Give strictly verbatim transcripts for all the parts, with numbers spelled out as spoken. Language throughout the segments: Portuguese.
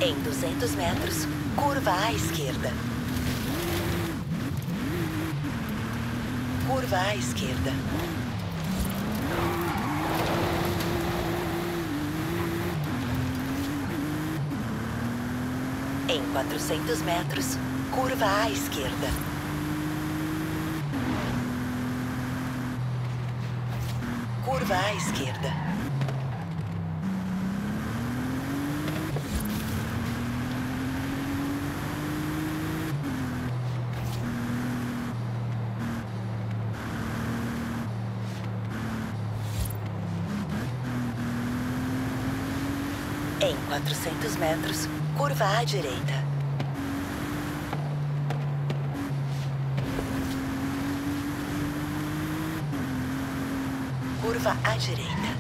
Em duzentos metros, curva à esquerda. Curva à esquerda. Em quatrocentos metros, curva à esquerda. Curva à esquerda. Em quatrocentos metros, curva à direita. Curva à direita.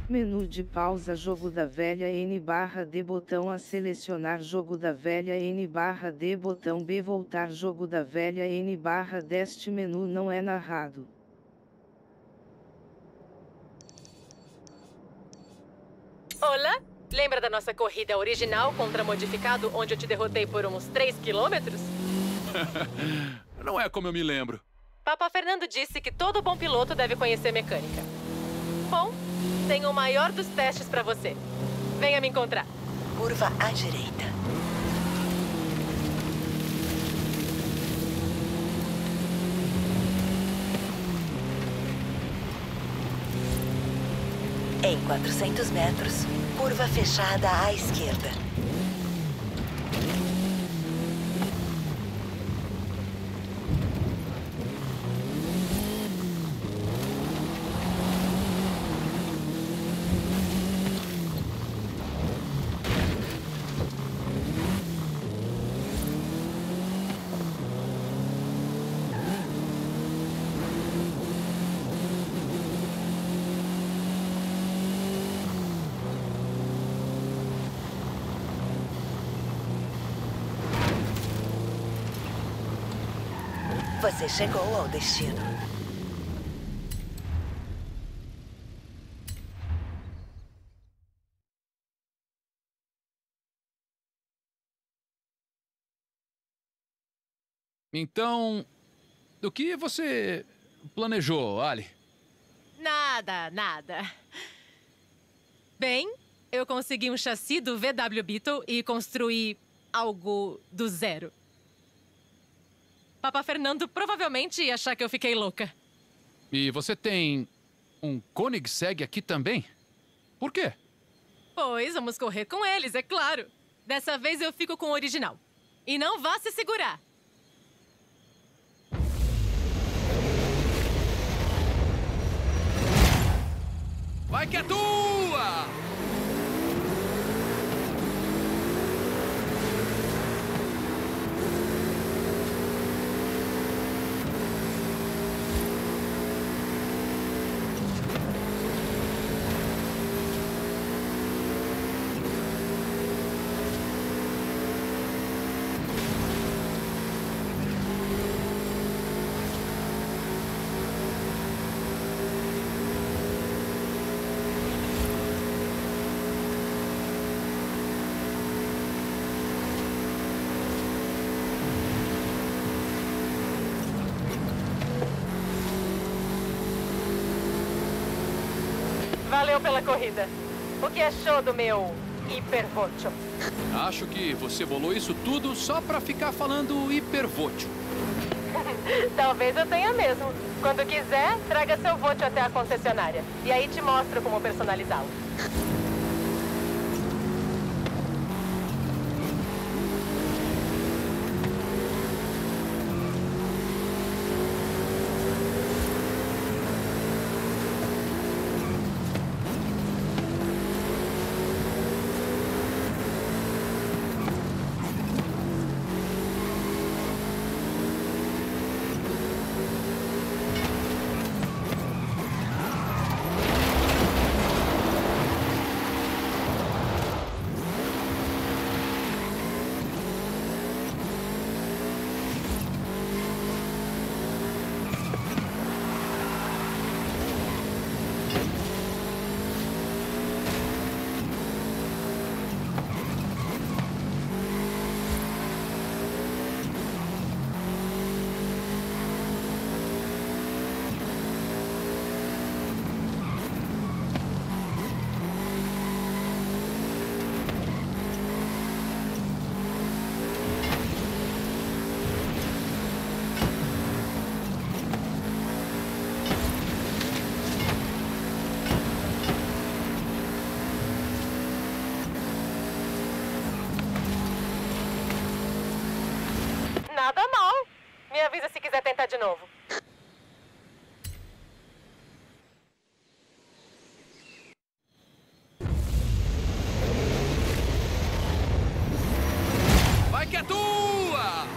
Menu de pausa jogo da velha N barra D botão A selecionar jogo da velha N barra D botão B voltar jogo da velha N barra D este menu não é narrado. Olá! Lembra da nossa corrida original contra modificado, onde eu te derrotei por uns três quilômetros? Não é como eu me lembro. Papa Fernando disse que todo bom piloto deve conhecer mecânica. Bom, tenho o maior dos testes pra você. Venha me encontrar. Curva à direita. Em quatrocentos metros, curva fechada à esquerda. Você chegou ao destino. Então, do que você planejou, Ali? Nada, nada. Bem, eu consegui um chassi do V W Beetle e construí algo do zero. Papa Fernando provavelmente ia achar que eu fiquei louca. E você tem um Koenigsegg aqui também? Por quê? Pois, vamos correr com eles, é claro. Dessa vez eu fico com o original. E não vá se segurar. Vai que é tua! Valeu pela corrida. O que achou do meu hipervótil? Acho que você bolou isso tudo só pra ficar falando hipervótil. Talvez eu tenha mesmo. Quando quiser, traga seu vótil até a concessionária. E aí te mostro como personalizá-lo. Nada mal. Me avisa se quiser tentar de novo. Vai que é tua!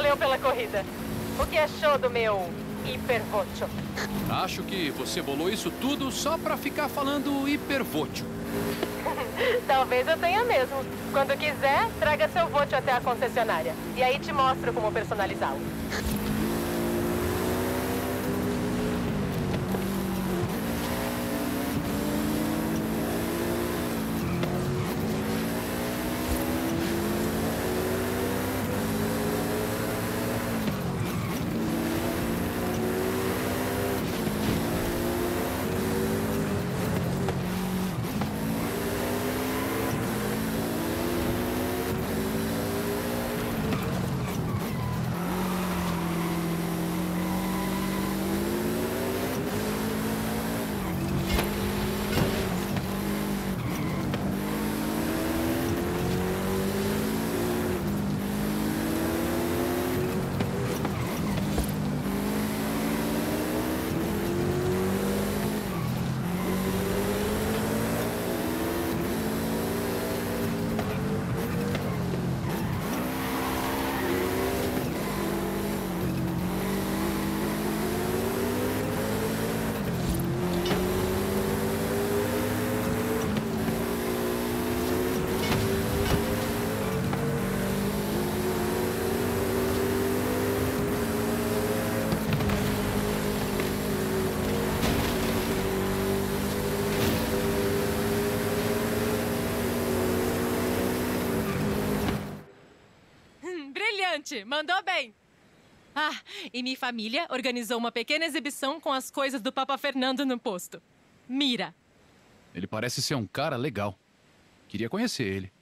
Valeu pela corrida. O que achou do meu hipervótil? Acho que você bolou isso tudo só pra ficar falando hipervótil. Talvez eu tenha mesmo. Quando quiser, traga seu vótil até a concessionária. E aí te mostro como personalizá-lo. Mandou bem. Ah, e minha família organizou uma pequena exibição com as coisas do Papa Fernando no posto. Mira. Ele parece ser um cara legal. Queria conhecer ele.